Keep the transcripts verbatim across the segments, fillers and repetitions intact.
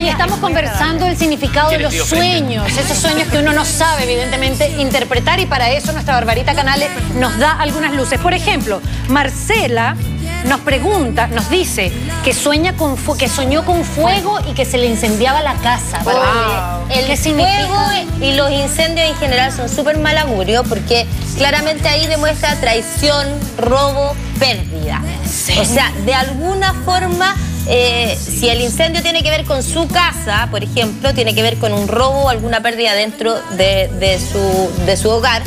Y estamos conversando el significado de los sueños, esos sueños que uno no sabe, evidentemente, interpretar, y para eso nuestra Barbarita Canales nos da algunas luces. Por ejemplo, Marcela nos pregunta, nos dice que sueña con que soñó con fuego y que se le incendiaba la casa. Wow. El ¿Qué fuego y los incendios en general son súper mal augurio, porque claramente ahí demuestra traición, robo, pérdida. ¿Sí? O sea, de alguna forma, eh, si el incendio tiene que ver con su casa, por ejemplo, tiene que ver con un robo o alguna pérdida dentro de, de, su, de su hogar.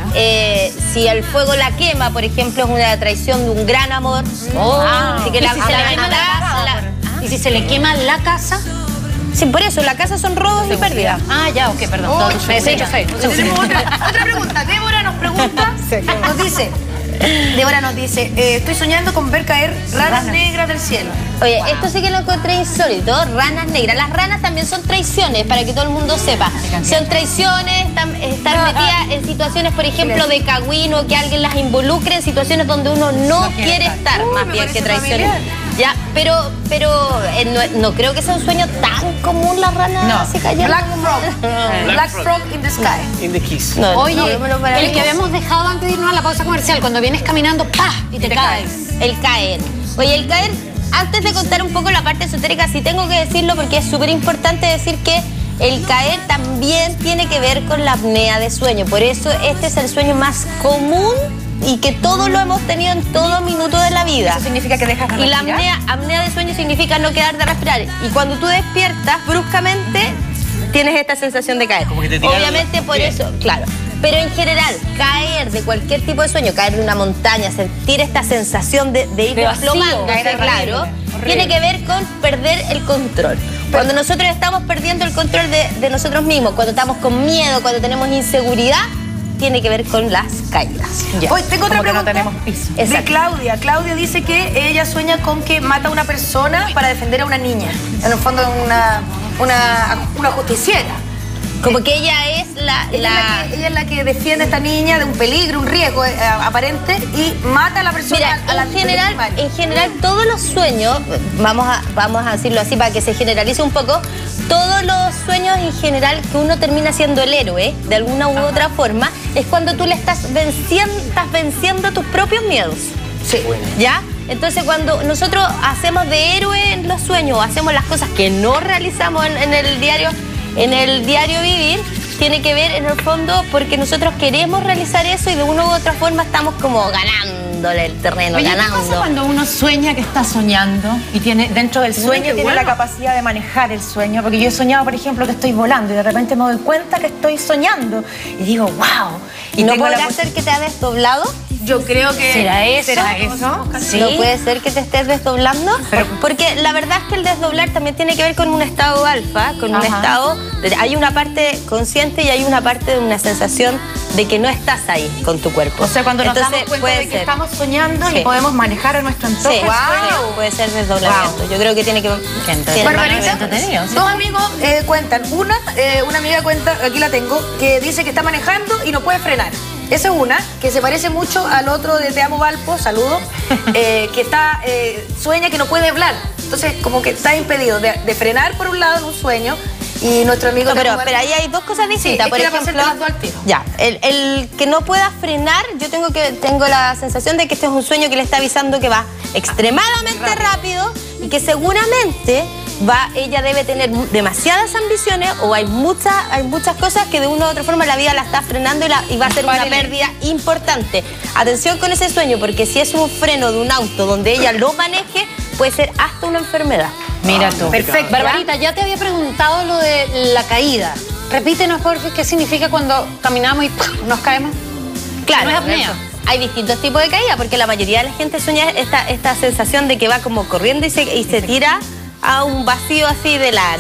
Eh, si el fuego la quema, por ejemplo, es una traición de un gran amor. Oh. Ah, así que ¿Y, la, si se la, le quema la casa, la, ¿Y si se le quema la casa? Sí, por eso, la casa son robos y pérdidas. Ah, ya, ok, perdón. Oh, me sé, yo sé. Tenemos otra, otra pregunta. Débora nos pregunta, nos dice, Débora nos dice, eh, estoy soñando con ver caer ranas, ranas negras del cielo. Oye, wow. Esto sí que lo encontré insólito, ranas negras. Las ranas también son traiciones, para que todo el mundo sepa. Son traiciones, están, están metidas en situaciones, por ejemplo, de cagüino, que alguien las involucre en situaciones donde uno no, no quiere estar, estar. Uh, más bien que traiciones. Ya, pero, pero eh, no, no creo que sea un sueño tan común las ranas no. se cayeron. Black Frog. Black Frog in the sky. In the kiss. No, Oye, no, el que habíamos dejado antes de irnos a la pausa comercial, cuando vienes caminando, ¡pah! Y te, te caes. El caer. Oye, el caer, antes de contar un poco la parte esotérica, sí tengo que decirlo porque es súper importante decir que el caer también tiene que ver con la apnea de sueño. Por eso este es el sueño más común y que todos lo hemos tenido en todo minuto de la vida. Eso significa que dejas de respirar. Y la apnea, apnea de sueño significa no quedar de respirar. Y cuando tú despiertas, bruscamente tienes esta sensación de caer. Como que te tiran Obviamente los por pies. eso, claro. Pero en general, caer de cualquier tipo de sueño, caer de una montaña, sentir esta sensación de, de ir de vacío, desplomando, caer claro, horrible. tiene que ver con perder el control. Cuando nosotros estamos perdiendo el control de, de nosotros mismos, cuando estamos con miedo, cuando tenemos inseguridad, tiene que ver con las caídas. Ya. Hoy tengo otra Como que pregunta no tenemos piso. de Exacto. Claudia. Claudia dice que ella sueña con que mata a una persona para defender a una niña. En el fondo una, una, una justiciera. Como que ella es la... Ella, la... Es la que, ella es la que defiende a esta niña de un peligro, un riesgo eh, aparente, y mata a la persona. Mira, a la en general, en general todos los sueños, vamos a, vamos a decirlo así para que se generalice un poco, todos los sueños en general que uno termina siendo el héroe, de alguna u otra forma, es cuando tú le estás venciendo, estás venciendo tus propios miedos. Sí. ¿Ya? Entonces cuando nosotros hacemos de héroe en los sueños, hacemos las cosas que no realizamos en, en el diario, en el diario vivir, tiene que ver en el fondo porque nosotros queremos realizar eso y de una u otra forma estamos como ganándole el terreno, Oye, ganando. ¿qué pasa cuando uno sueña que está soñando y tiene dentro del sueño tiene bueno. la capacidad de manejar el sueño? Porque yo he soñado, por ejemplo, que estoy volando y de repente me doy cuenta que estoy soñando y digo, wow. ¿Y no tengo la podrá pos- ser que te ha desdoblado? Yo creo que... ¿Será eso? ¿Será eso? ¿Sí? ¿No puede ser que te estés desdoblando? Pero- Porque la verdad es que el desdoblar también tiene que ver con un estado alfa, con un Ajá. estado... de- hay una parte consciente y hay una parte de una sensación de que no estás ahí con tu cuerpo. O sea, cuando nos Entonces, damos cuenta puede de que ser. estamos soñando Sí. y podemos manejar a nuestro entorno. Sí, el sueño. wow. Puede ser desdoblamiento. Yo creo que tiene que ver... tiene- Barbarita, entretenido, sí. dos amigos eh, cuentan. Una, eh, una amiga cuenta, aquí la tengo, que dice que está manejando y no puede frenar. Esa es una, que se parece mucho al otro de Te Amo Valpo, saludo, eh, que está, eh, sueña que no puede hablar. Entonces, como que está impedido de, de frenar por un lado en un sueño y nuestro amigo... No, Te pero, Amo pero Valpo- ahí hay dos cosas distintas. es Por que era para ejemplo, hacerte las dos al tiro. ya, el, el que no pueda frenar, yo tengo que tengo la sensación de que este es un sueño que le está avisando que va extremadamente rápido y que seguramente va, ella debe tener mu- demasiadas ambiciones o hay muchas, hay muchas cosas que de una u otra forma la vida la está frenando y, la, y va a ser una pérdida importante. Atención con ese sueño, porque si es un freno de un auto donde ella lo maneje, puede ser hasta una enfermedad. Mira tú. Perfecto. Barbarita, ya te había preguntado lo de la caída. Repítenos, por favor, qué significa cuando caminamos y ¡pum! Nos caemos. Claro, No es apnea. hay distintos tipos de caída, porque la mayoría de la gente sueña esta, esta sensación de que va como corriendo y se, y se tira a un vacío así de la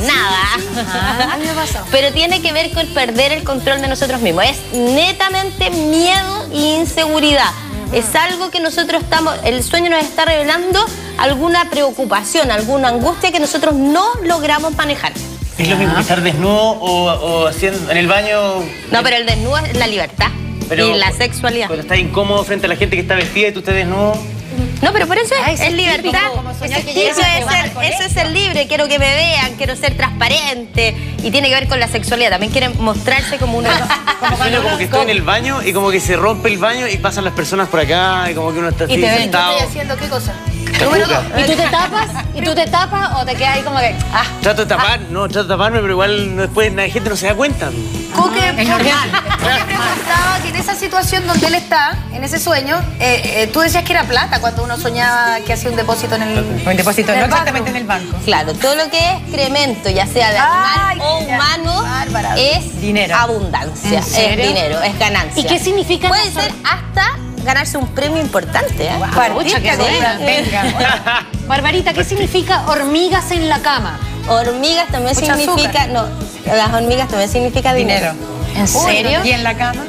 nada. A mí me ha pasado. Pero tiene que ver con perder el control de nosotros mismos. Es netamente miedo e inseguridad. Es algo que nosotros estamos, el sueño nos está revelando alguna preocupación, alguna angustia que nosotros no logramos manejar. ¿Es lo mismo que estar desnudo o, o haciendo en el baño? No, pero el desnudo es la libertad Pero- y la sexualidad. Cuando estás incómodo frente a la gente que está vestida y tú estás desnudo. No, pero por eso es, Ay, es libertad. típico, como soñar Eso, que eso llegas, que es vas al ser, colegio. eso es ser libre, quiero que me vean, quiero ser transparente. Y tiene que ver con la sexualidad, también quieren mostrarse como uno. Yo sueño como que estoy en el baño y como que se rompe el baño y pasan las personas por acá y como que uno está así te ven. sentado. ¿Estoy haciendo qué cosa? Cacuca. Número dos. ¿Y tú te tapas? ¿Y tú te tapas o te quedas ahí como que, ah, Trato de tapar, no, trato de taparme, pero igual no- después la gente no se da cuenta. Coque, Es normal. Coque preguntaba que en esa situación donde él está, en ese sueño, eh, eh, tú decías que era plata cuando uno soñaba que hacía un depósito en el Un depósito, en no el banco. exactamente en el banco. Claro, todo lo que es excremento, ya sea de animal Ay, o ya. humano, Bárbara. es Dinero. abundancia, ¿En es serio? dinero, es ganancia. ¿Y qué significa Puede eso? ser hasta ganarse un premio importante, ¿eh? Pucha, qué buena. Venga. Barbarita, ¿qué significa hormigas en la cama? Hormigas también Mucha significa, no, las hormigas también significa dinero. Dinero. ¿En serio? ¿Y en la cama?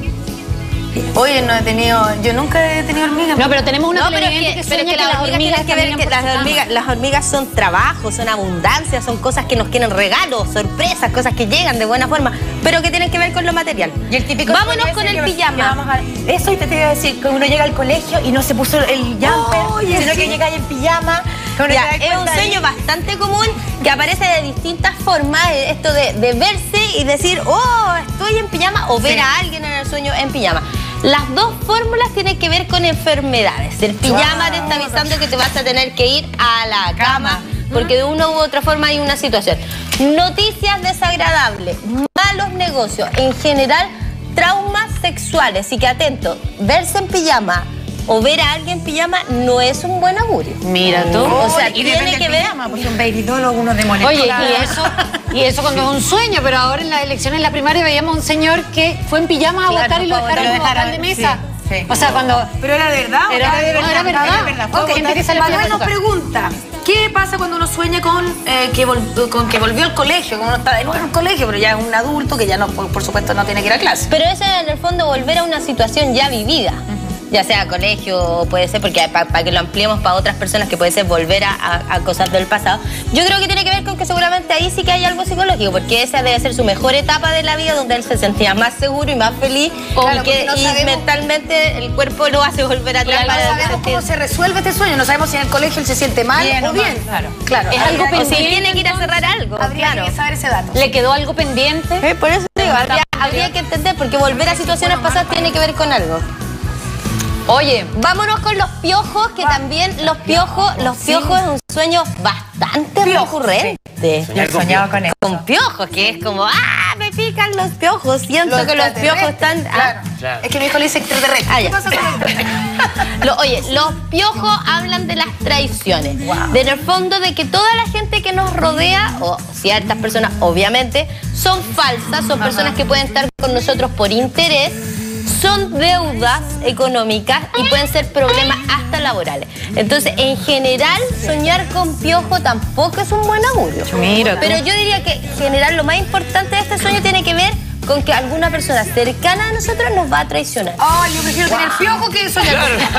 Oye, no he tenido, yo nunca he tenido hormigas. No, pero tenemos una No, pero es televidente que, que, pero es sueña que las hormigas tienen que ver caminan que por las su cama. hormigas, las hormigas son trabajo, son abundancia, son cosas que nos quieren regalos, sorpresas, cosas que llegan de buena forma, pero que tienen que ver con lo material. Y el típico Vámonos sueño con ese el que- pijama. que vamos a- Eso y te, te iba a decir, que uno llega al colegio y no se puso el jumper, Oye, sino sí. que llega ahí en pijama. que uno Ya, se da es un cuenta sueño ahí. bastante común que aparece de distintas formas, eh, esto de, de verse y decir, oh, estoy en pijama, o ver Sí. a alguien en el sueño en pijama. Las dos fórmulas tienen que ver con enfermedades. El pijama te está avisando que te vas a tener que ir a la cama, porque de una u otra forma hay una situación. Noticias desagradables, malos negocios, en general traumas sexuales. Así que atento, verse en pijama o ver a alguien en pijama no es un buen augurio. Mira tú. O sea, Y tiene depende que del ver. pijama, pues un bailidol o uno de moneda. Oye, y eso, y eso cuando es un sueño, pero ahora en las elecciones en la primaria veíamos a un señor que fue en pijama a Claro, votar y lo fue a dejaron votar. como Lo vocal de dejaron, mesa. sí, sí. O sea, cuando... ¿Pero era de verdad? Era, o de verdad, era verdad. era verdad. Fue Ok, Gente que sale Manuel a nos votar. pregunta, ¿qué pasa cuando uno sueña con, eh, que vol- con que volvió al colegio? Como uno está de nuevo en un colegio, pero ya es un adulto que ya no, por, por supuesto, no tiene que ir a clase. Pero eso es en el fondo volver a una situación ya vivida. Ya sea colegio, o puede ser, porque para que lo ampliemos para otras personas, que puede ser volver a, a- a cosas del pasado. Yo creo que tiene que ver con que seguramente ahí sí que hay algo psicológico, porque esa debe ser su mejor etapa de la vida, donde él se sentía más seguro y más feliz, Claro, y, que, porque no y sabemos- mentalmente el cuerpo lo hace volver atrás No para sabemos sentir- cómo se resuelve este sueño, no sabemos si en el colegio él se siente mal Bien o o bien. mal, claro. claro. Es habría algo que- O si pendiente, tiene que ir a cerrar algo, Habría claro. que saber ese dato. ¿Le quedó algo pendiente? Eh, Por eso te digo, habría, habría que entender, porque volver a situaciones pasadas tiene que ver con algo. Oye, Vámonos con los piojos, que también los piojos, los piojos es un sueño bastante recurrente. Yo he soñado con eso. Con piojos, que es como, ah, me pican los piojos. Siento Los que los piojos extraterrestres, están. Claro. ah. Claro. Es que mi hijo le dice extraterrestre. Ah, ¿Qué ya. pasa con el Lo- oye, los piojos hablan de las traiciones. De en el fondo de que toda la gente que nos rodea, o ciertas personas, obviamente, son falsas, son personas que pueden estar con nosotros por interés, son deudas económicas y pueden ser problemas hasta laborales. Entonces, en general, soñar con piojo tampoco es un buen augurio. Mira tú. Pero yo diría que en general lo más importante de este sueño tiene que ver con que alguna persona cercana a nosotros nos va a traicionar. Ay, yo prefiero tener piojo que soñar.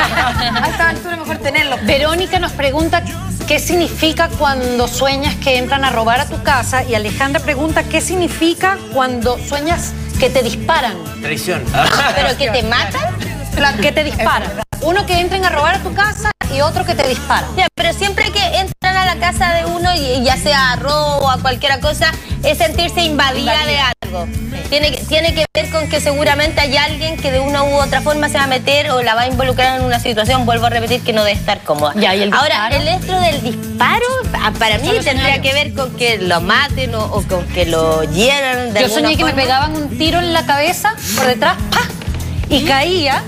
A esta altura es mejor tenerlo. Verónica nos pregunta qué significa cuando sueñas que entran a robar a tu casa, y Alejandra pregunta qué significa cuando sueñas que te disparan. Traición. Pero que te matan. Que te disparan. Uno que entren a robar a tu casa y otro que te dispara. Ya, pero siempre que entran a la casa de uno, y ya sea a robo o a cualquier cosa, es sentirse invadida, de algo. Tiene, que- tiene que ver con que seguramente hay alguien que de una u otra forma se va a meter o la va a involucrar en una situación, vuelvo a repetir, que no debe estar cómoda. Ya, ¿y el Ahora, disparo? el hecho del disparo, pa- para mí Solo tendría escenario. que ver con que lo maten o, o con que lo hieran de Yo alguna soñé que me forma. pegaban un tiro en la cabeza por detrás, ¡pah! Y caía.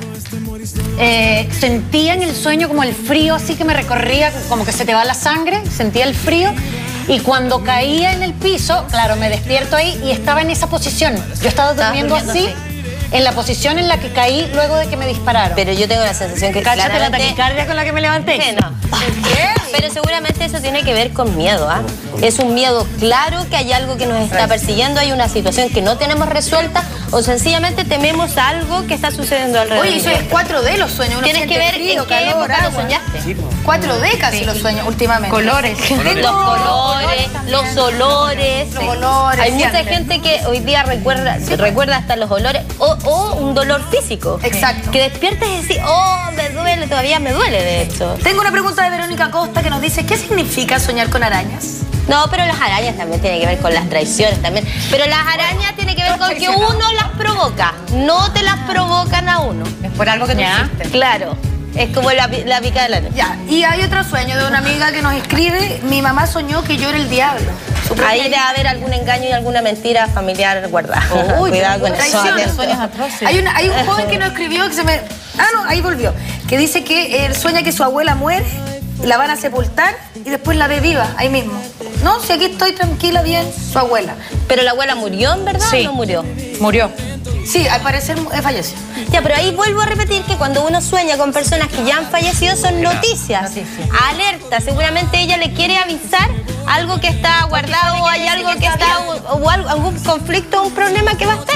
Eh, sentía en el sueño como el frío, así que me recorría, como que se te va la sangre, sentía el frío. Y cuando caía en el piso, claro, me despierto ahí y estaba en esa posición. Yo estaba Estabas durmiendo durmiendo así, en la posición en la que caí luego de que me dispararon. Pero yo tengo la sensación que Cáchate la claramente... taquicardia con la que me levanté. ¿Qué no? ¿Qué? pero seguramente eso tiene que ver con miedo, ¿ah? Es un miedo claro que hay algo que nos está persiguiendo, hay una situación que no tenemos resuelta o sencillamente tememos a algo que está sucediendo alrededor. Oye, eso es cuatro D los sueños. Uno Tienes que ver frío, en qué calor, época lo agua. soñaste. cuatro D casi los sueños últimamente. Colores. Los colores, los olores. Los olores, Hay mucha siempre. gente que hoy día recuerda, recuerda hasta los olores o, o un dolor físico. Exacto. Que despiertas y decís, oh, me duele, todavía me duele de hecho. Tengo una pregunta de Verónica Costa que nos dice, ¿qué significa soñar con arañas? No, pero las arañas también tienen que ver con las traiciones también. Pero las arañas tienen que ver con que uno las provoca, no te las provocan a uno. Es por algo que tú hiciste. Claro, es como la, pi- la pica de la noche. Ya, y hay otro sueño de una amiga que nos escribe, mi mamá soñó que yo era el diablo. Su propia Ahí debe hija. haber algún engaño y alguna mentira familiar guardada. Uy, Cuidado con eso. traiciones, atento. Sueños atroces. Hay, una, hay un joven que nos escribió que se me... Ah, no, ahí volvió. Que dice que él sueña que su abuela muere, la van a sepultar y después la ve viva, ahí mismo. No, si aquí estoy tranquila, bien, su abuela. Pero la abuela murió, ¿en verdad? Sí. ¿O no murió? Murió. Sí, al parecer eh, falleció. Ya, pero ahí vuelvo a repetir que cuando uno sueña con personas que ya han fallecido son noticias. Noticias. Alerta. Seguramente ella le quiere avisar algo que está guardado o hay algo que está o, o algo- algún conflicto o un problema que va a estar.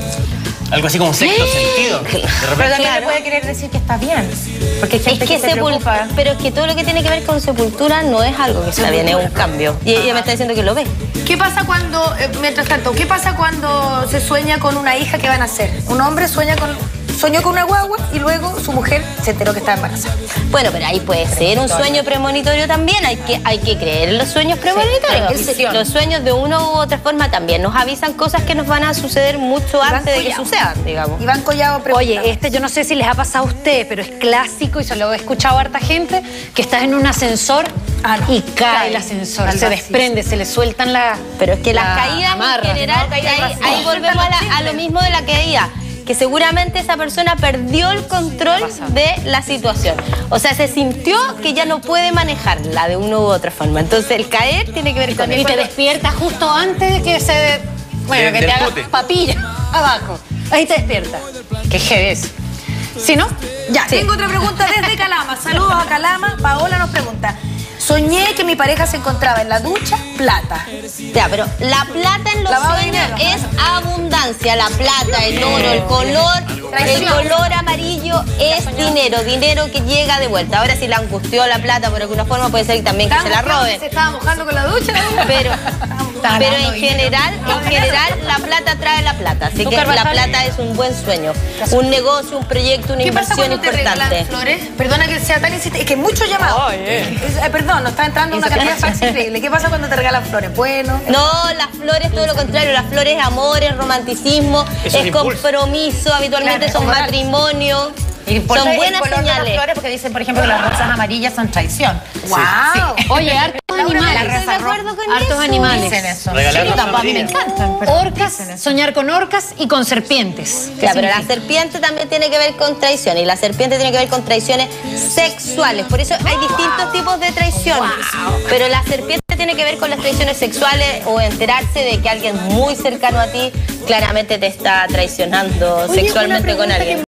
Algo así como sexto sentido. De Pero repente. también Claro. le puede querer decir que está bien. Porque hay Es gente que que, se sepul- preocupa. pero es que todo lo que tiene que ver con sepultura no es algo que está bien, es un cambio. Y ella me está diciendo que lo ve. ¿Qué pasa cuando, eh, mientras tanto, qué pasa cuando se sueña con una hija que van a nacer? Un hombre sueña con, soñó con una guagua y luego su mujer se enteró que estaba embarazada. Bueno, pero ahí puede ser un sueño premonitorio también. Hay que, hay que creer en los sueños premonitorios. intuición. Los sueños de una u otra forma también nos avisan cosas que nos van a suceder mucho antes de que Collado. sucedan, digamos. Iván Collado pregunta. Oye, este yo no sé si les ha pasado a ustedes, pero es clásico y se lo he escuchado a harta gente, que estás en un ascensor Ah, no. y cae el ascensor, Al se vacío. desprende, se le sueltan la Pero es que las la caídas amarra. en general, No, caída ahí, vacía. ahí volvemos a, la- a lo mismo de la caída, que seguramente esa persona perdió el control de la situación. O sea, se sintió que ya no puede manejarla de una u otra forma. Entonces el caer tiene que ver con Y eso. te despiertas justo antes de que se... Bueno, De- que del te hagas pote. papilla abajo. Ahí te despiertas. Qué heavy es. ¿Sí, no? Ya, tengo otra pregunta desde Calama. Saludos a Calama. Paola nos pregunta. Soñé que mi pareja se encontraba en la ducha, plata. Ya, pero la plata en los Lavado de sueños dinero. es abundancia. La plata, el oro, el color, el Traición. color amarillo es dinero, dinero que llega de vuelta. Ahora si la angustió la plata por alguna forma puede ser también que se la roben. Se estaba mojando con la ducha. Pero, Está pero dando en dinero. general, en general la plata trae la plata. Así ¿Tú, que la Carvajal? plata es un buen sueño. Un negocio, un proyecto, una ¿Qué pasa inversión cuando te regalan importante. flores? Perdona que sea tan insistente. Es que hay muchos llamados. Es- eh, perdón, nos está entrando una cantidad de fax increíble. ¿Qué pasa cuando te regalan flores? Bueno. No, las flores, todo lo contrario. Las flores es amor, es romanticismo, Eso es es impulso. compromiso, habitualmente Claro, son moral. matrimonios. Y por Son eso buenas el color de las señales. flores porque dicen, por ejemplo, que las rosas amarillas son traición. ¡Wow! Oye, hartos animales. Estoy de acuerdo con Hartos eso. animales. Dicen eso. Regalar Sí, rosas tampoco, a mí me amarillas. encantan. pero Orcas, dicen eso. soñar con orcas y con serpientes. ¿Qué Ya, pero la significa? serpiente también tiene que ver con traición y la serpiente tiene que ver con traiciones sexuales. Por eso hay distintos tipos de traición. Pero la serpiente tiene que ver con las traiciones sexuales o enterarse de que alguien muy cercano a ti claramente te está traicionando Oye, sexualmente una con pregunta alguien. que